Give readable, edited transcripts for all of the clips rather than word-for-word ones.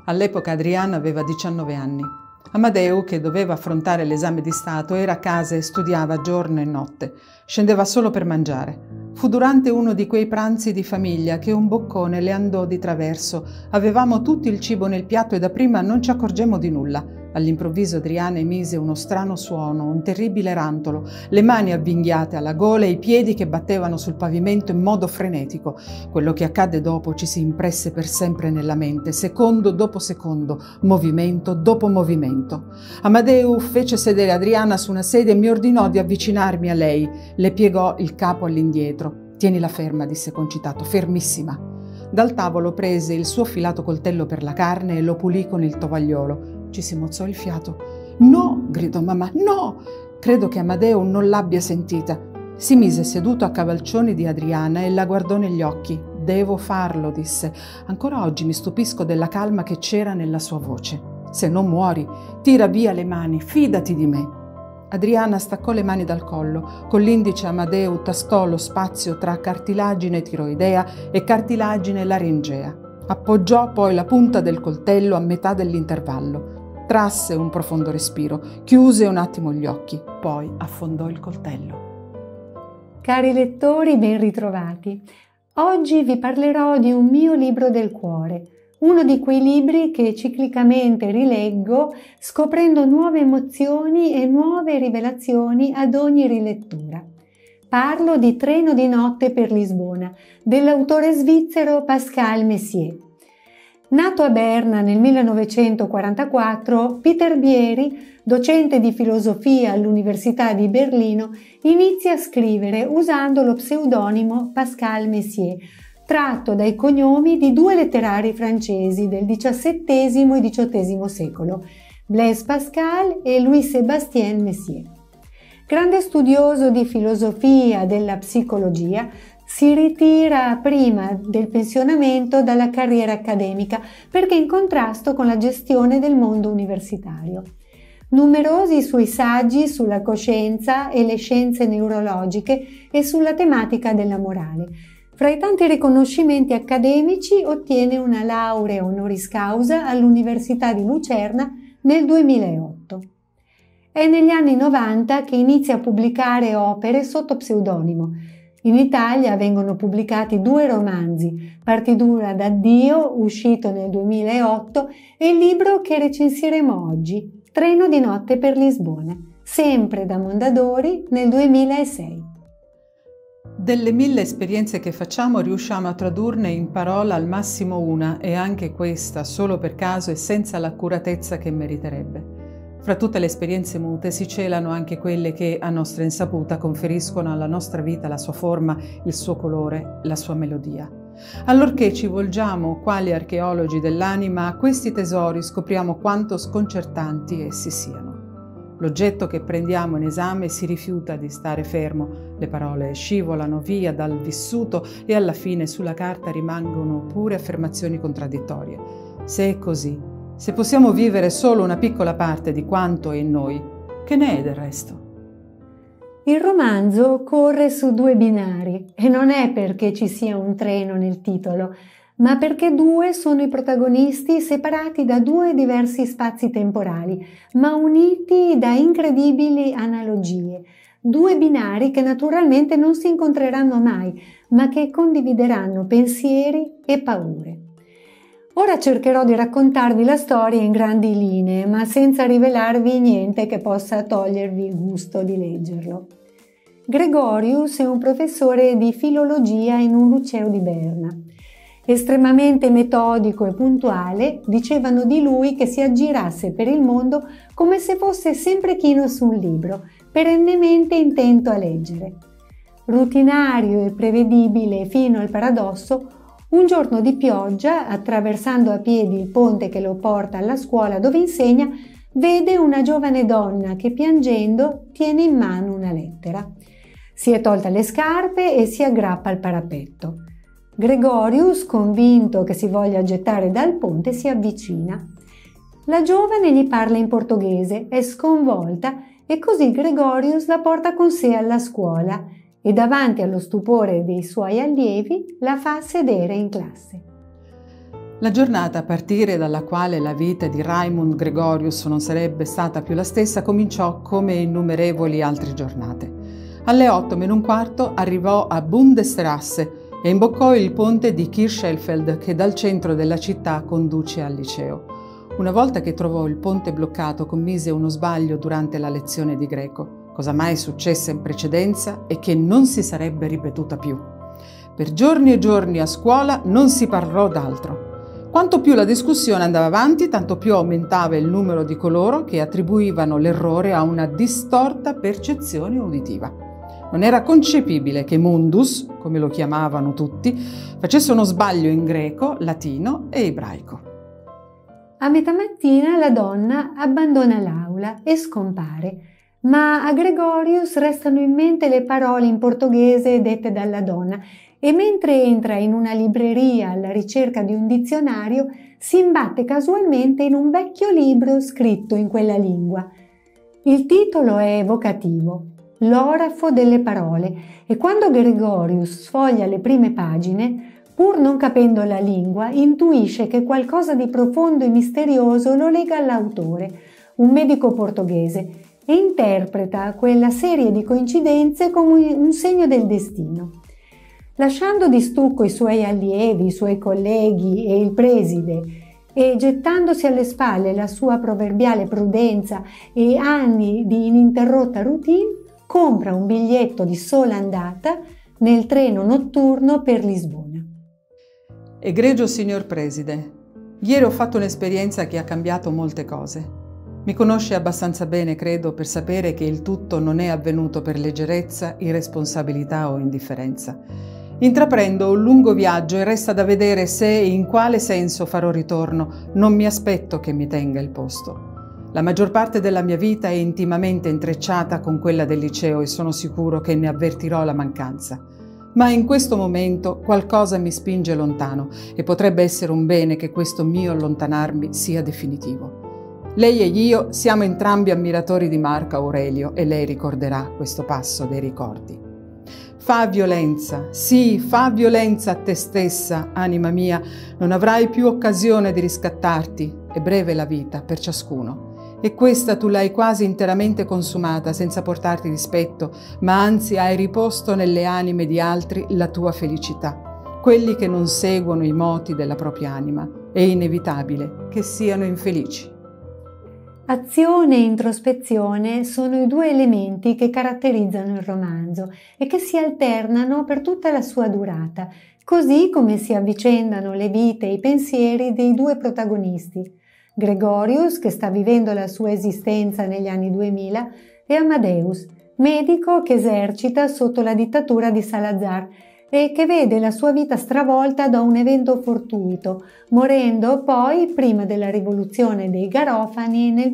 All'epoca Adriana aveva 19 anni. Amadeo, che doveva affrontare l'esame di Stato, era a casa e studiava giorno e notte. Scendeva solo per mangiare. Fu durante uno di quei pranzi di famiglia che un boccone le andò di traverso. Avevamo tutto il cibo nel piatto e dapprima non ci accorgemmo di nulla. All'improvviso Adriana emise uno strano suono, un terribile rantolo, le mani avvinghiate alla gola e i piedi che battevano sul pavimento in modo frenetico. Quello che accadde dopo ci si impresse per sempre nella mente, secondo dopo secondo, movimento dopo movimento. Amadeo fece sedere Adriana su una sedia e mi ordinò di avvicinarmi a lei. Le piegò il capo all'indietro. «Tienila ferma», disse concitato, «fermissima». Dal tavolo prese il suo filato coltello per la carne e lo pulì con il tovagliolo. Ci si mozzò il fiato. «No!» gridò mamma. «No!» Credo che Amadeo non l'abbia sentita. Si mise seduto a cavalcioni di Adriana e la guardò negli occhi. «Devo farlo», disse. Ancora oggi mi stupisco della calma che c'era nella sua voce. «Se non muori, tira via le mani, fidati di me». Adriana staccò le mani dal collo. Con l'indice Amadeo tascò lo spazio tra cartilagine tiroidea e cartilagine laringea. Appoggiò poi la punta del coltello a metà dell'intervallo. Trasse un profondo respiro, chiuse un attimo gli occhi, poi affondò il coltello. Cari lettori, ben ritrovati. Oggi vi parlerò di un mio libro del cuore, uno di quei libri che ciclicamente rileggo, scoprendo nuove emozioni e nuove rivelazioni ad ogni rilettura. Parlo di Treno di notte per Lisbona, dell'autore svizzero Pascal Messier. Nato a Berna nel 1944, Peter Bieri, docente di filosofia all'Università di Berlino, inizia a scrivere usando lo pseudonimo Pascal Messier, tratto dai cognomi di due letterari francesi del XVII e XVIII secolo, Blaise Pascal e Louis-Sébastien Messier. Grande studioso di filosofia e della psicologia, si ritira prima del pensionamento dalla carriera accademica perché in contrasto con la gestione del mondo universitario. Numerosi i suoi saggi sulla coscienza e le scienze neurologiche e sulla tematica della morale. Fra i tanti riconoscimenti accademici ottiene una laurea honoris causa all'Università di Lucerna nel 2008. È negli anni 90 che inizia a pubblicare opere sotto pseudonimo. In Italia vengono pubblicati 2 romanzi, Partitura d'addio, uscito nel 2008, e il libro che recensiremo oggi, Treno di notte per Lisbona, sempre da Mondadori nel 2006. Delle 1000 esperienze che facciamo riusciamo a tradurne in parola al massimo una, e anche questa solo per caso e senza l'accuratezza che meriterebbe. Fra tutte le esperienze mute si celano anche quelle che, a nostra insaputa, conferiscono alla nostra vita la sua forma, il suo colore, la sua melodia. Allorché ci volgiamo, quali archeologi dell'anima, a questi tesori scopriamo quanto sconcertanti essi siano. L'oggetto che prendiamo in esame si rifiuta di stare fermo, le parole scivolano via dal vissuto e alla fine sulla carta rimangono pure affermazioni contraddittorie. Se è così, se possiamo vivere solo una piccola parte di quanto è in noi, che ne è del resto? Il romanzo corre su 2 binari e non è perché ci sia un treno nel titolo, ma perché 2 sono i protagonisti separati da 2 diversi spazi temporali, ma uniti da incredibili analogie. 2 binari che naturalmente non si incontreranno mai, ma che condivideranno pensieri e paure. Ora cercherò di raccontarvi la storia in grandi linee, ma senza rivelarvi niente che possa togliervi il gusto di leggerlo. Gregorius è un professore di filologia in un liceo di Berna. Estremamente metodico e puntuale, dicevano di lui che si aggirasse per il mondo come se fosse sempre chino su un libro, perennemente intento a leggere. Rutinario e prevedibile fino al paradosso, un giorno di pioggia, attraversando a piedi il ponte che lo porta alla scuola dove insegna, vede una giovane donna che piangendo tiene in mano una lettera. Si è tolta le scarpe e si aggrappa al parapetto. Gregorius, convinto che si voglia gettare dal ponte, si avvicina. La giovane gli parla in portoghese, è sconvolta e così Gregorius la porta con sé alla scuola e davanti allo stupore dei suoi allievi la fa sedere in classe. La giornata a partire dalla quale la vita di Raimund Gregorius non sarebbe stata più la stessa cominciò come innumerevoli altre giornate. Alle 8:15 arrivò a Bundesstraße e imboccò il ponte di Kirchhellfeld che dal centro della città conduce al liceo. Una volta che trovò il ponte bloccato commise uno sbaglio durante la lezione di greco, cosa mai successa in precedenza e che non si sarebbe ripetuta più. Per giorni e giorni a scuola non si parlò d'altro. Quanto più la discussione andava avanti, tanto più aumentava il numero di coloro che attribuivano l'errore a una distorta percezione uditiva. Non era concepibile che Mundus, come lo chiamavano tutti, facesse uno sbaglio in greco, latino e ebraico. A metà mattina la donna abbandona l'aula e scompare, ma a Gregorius restano in mente le parole in portoghese dette dalla donna e mentre entra in una libreria alla ricerca di un dizionario si imbatte casualmente in un vecchio libro scritto in quella lingua. Il titolo è evocativo, L'orafo delle parole, e quando Gregorius sfoglia le prime pagine, pur non capendo la lingua, intuisce che qualcosa di profondo e misterioso lo lega all'autore, un medico portoghese, e interpreta quella serie di coincidenze come un segno del destino. Lasciando di stucco i suoi allievi, i suoi colleghi e il preside, e gettandosi alle spalle la sua proverbiale prudenza e anni di ininterrotta routine, compra un biglietto di sola andata nel treno notturno per Lisbona. Egregio signor Preside, ieri ho fatto un'esperienza che ha cambiato molte cose. Mi conosce abbastanza bene, credo, per sapere che il tutto non è avvenuto per leggerezza, irresponsabilità o indifferenza. Intraprendo un lungo viaggio e resta da vedere se e in quale senso farò ritorno. Non mi aspetto che mi tenga il posto. La maggior parte della mia vita è intimamente intrecciata con quella del liceo e sono sicuro che ne avvertirò la mancanza. Ma in questo momento qualcosa mi spinge lontano e potrebbe essere un bene che questo mio allontanarmi sia definitivo. Lei e io siamo entrambi ammiratori di Marco Aurelio e lei ricorderà questo passo dei ricordi. Fa violenza, sì, fa violenza a te stessa, anima mia, non avrai più occasione di riscattarti, è breve la vita per ciascuno. E questa tu l'hai quasi interamente consumata senza portarti dispetto, ma anzi hai riposto nelle anime di altri la tua felicità. Quelli che non seguono i moti della propria anima, è inevitabile che siano infelici. Azione e introspezione sono i due elementi che caratterizzano il romanzo e che si alternano per tutta la sua durata, così come si avvicendano le vite e i pensieri dei due protagonisti, Gregorius, che sta vivendo la sua esistenza negli anni 2000, e Amadeus, medico che esercita sotto la dittatura di Salazar e che vede la sua vita stravolta da un evento fortuito, morendo poi prima della rivoluzione dei Garofani nel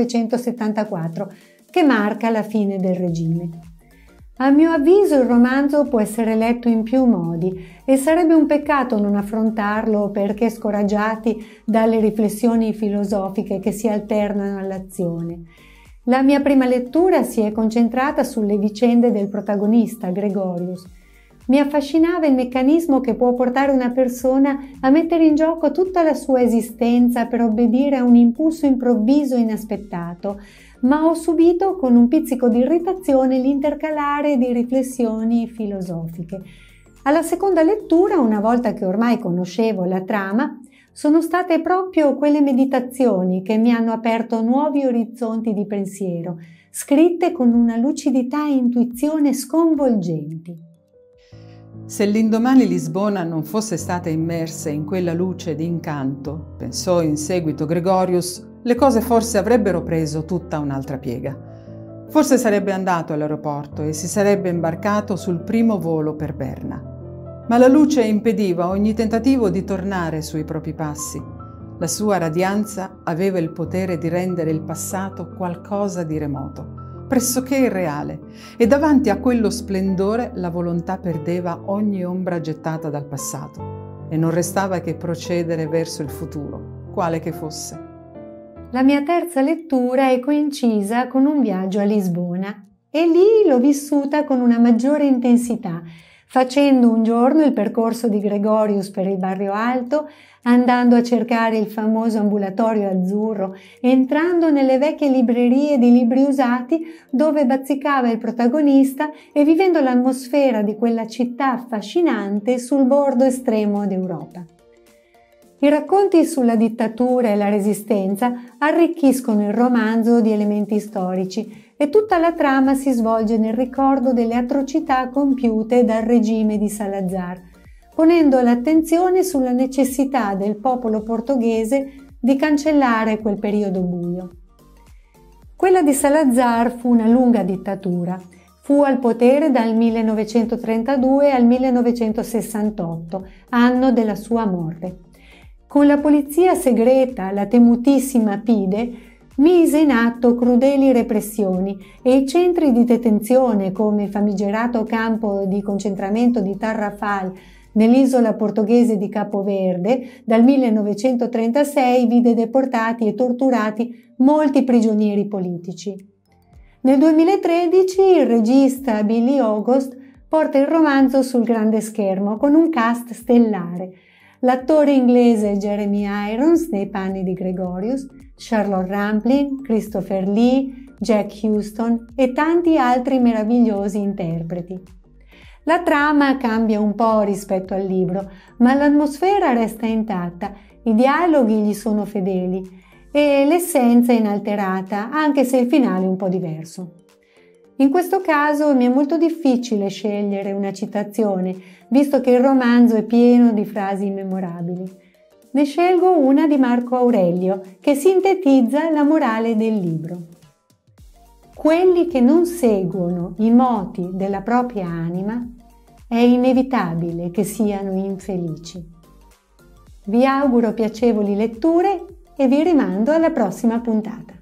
1974, che marca la fine del regime. A mio avviso il romanzo può essere letto in più modi e sarebbe un peccato non affrontarlo perché scoraggiati dalle riflessioni filosofiche che si alternano all'azione. La mia prima lettura si è concentrata sulle vicende del protagonista, Gregorius. Mi affascinava il meccanismo che può portare una persona a mettere in gioco tutta la sua esistenza per obbedire a un impulso improvviso e inaspettato, ma ho subito con un pizzico di irritazione l'intercalare di riflessioni filosofiche. Alla seconda lettura, una volta che ormai conoscevo la trama, sono state proprio quelle meditazioni che mi hanno aperto nuovi orizzonti di pensiero, scritte con una lucidità e intuizione sconvolgenti. Se l'indomani Lisbona non fosse stata immersa in quella luce di incanto, pensò in seguito Gregorius, le cose forse avrebbero preso tutta un'altra piega. Forse sarebbe andato all'aeroporto e si sarebbe imbarcato sul primo volo per Berna. Ma la luce impediva ogni tentativo di tornare sui propri passi. La sua radianza aveva il potere di rendere il passato qualcosa di remoto, pressoché irreale, e davanti a quello splendore la volontà perdeva ogni ombra gettata dal passato e non restava che procedere verso il futuro, quale che fosse. La mia terza lettura è coincisa con un viaggio a Lisbona e lì l'ho vissuta con una maggiore intensità, facendo un giorno il percorso di Gregorius per il Barrio Alto, andando a cercare il famoso ambulatorio azzurro, entrando nelle vecchie librerie di libri usati dove bazzicava il protagonista e vivendo l'atmosfera di quella città affascinante sul bordo estremo d'Europa. I racconti sulla dittatura e la resistenza arricchiscono il romanzo di elementi storici e tutta la trama si svolge nel ricordo delle atrocità compiute dal regime di Salazar, ponendo l'attenzione sulla necessità del popolo portoghese di cancellare quel periodo buio. Quella di Salazar fu una lunga dittatura. Fu al potere dal 1932 al 1968, anno della sua morte. Con la polizia segreta, la temutissima PIDE, mise in atto crudeli repressioni e i centri di detenzione come il famigerato campo di concentramento di Tarrafal nell'isola portoghese di Capo Verde dal 1936 vide deportati e torturati molti prigionieri politici. Nel 2013 il regista Billy August porta il romanzo sul grande schermo con un cast stellare. L'attore inglese Jeremy Irons nei panni di Gregorius, Charlotte Rampling, Christopher Lee, Jack Huston e tanti altri meravigliosi interpreti. La trama cambia un po' rispetto al libro, ma l'atmosfera resta intatta, i dialoghi gli sono fedeli e l'essenza è inalterata, anche se il finale è un po' diverso. In questo caso mi è molto difficile scegliere una citazione, visto che il romanzo è pieno di frasi memorabili. Ne scelgo una di Marco Aurelio, che sintetizza la morale del libro. Quelli che non seguono i moti della propria anima è inevitabile che siano infelici. Vi auguro piacevoli letture e vi rimando alla prossima puntata.